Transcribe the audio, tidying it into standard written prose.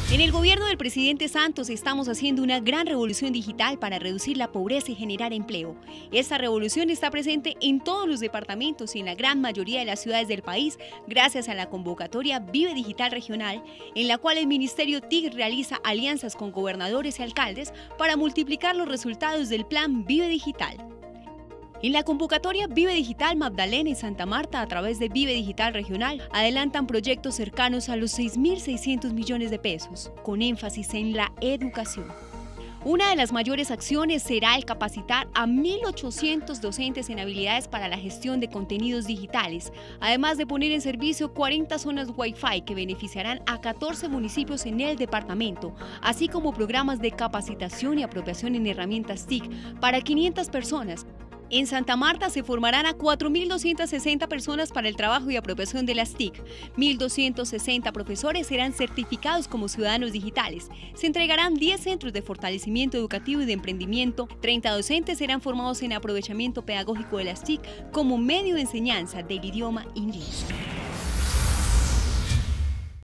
En el gobierno del presidente Santos estamos haciendo una gran revolución digital para reducir la pobreza y generar empleo. Esta revolución está presente en todos los departamentos y en la gran mayoría de las ciudades del país gracias a la convocatoria Vive Digital Regional, en la cual el Ministerio TIC realiza alianzas con gobernadores y alcaldes para multiplicar los resultados del plan Vive Digital. En la convocatoria Vive Digital, Magdalena y Santa Marta, a través de Vive Digital Regional, adelantan proyectos cercanos a los 6.600 millones de pesos, con énfasis en la educación. Una de las mayores acciones será el capacitar a 1.800 docentes en habilidades para la gestión de contenidos digitales, además de poner en servicio 40 zonas Wi-Fi que beneficiarán a 14 municipios en el departamento, así como programas de capacitación y apropiación en herramientas TIC para 500 personas. En Santa Marta se formarán a 4.260 personas para el trabajo y apropiación de las TIC. 1.260 profesores serán certificados como ciudadanos digitales. Se entregarán 10 centros de fortalecimiento educativo y de emprendimiento. 30 docentes serán formados en aprovechamiento pedagógico de las TIC como medio de enseñanza del idioma inglés.